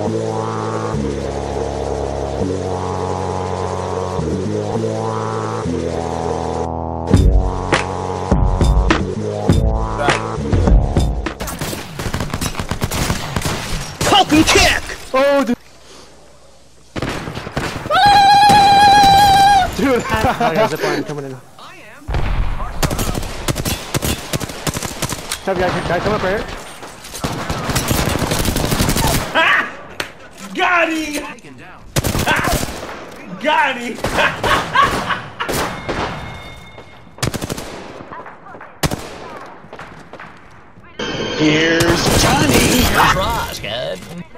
Copy kick! Oh, dude. Dude, I got zip line coming in. Have guy come up right here. Ah! Got him! Got him! Here's Johnny! Frost, good.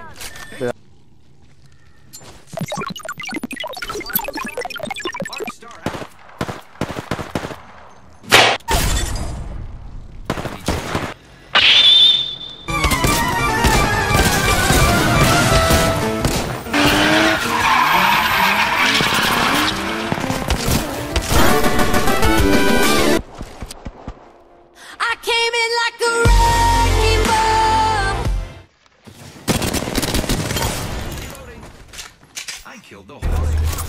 I killed the whole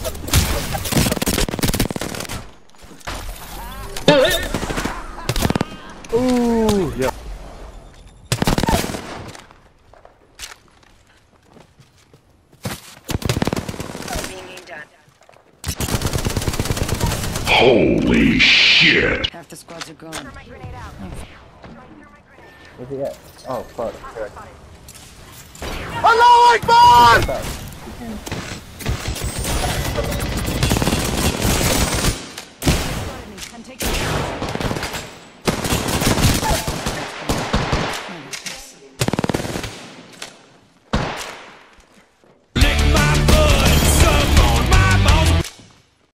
Ooh, yeah. Holy shit! Half the squads are gone. Where's he at? Oh, fuck. Allah Akbar!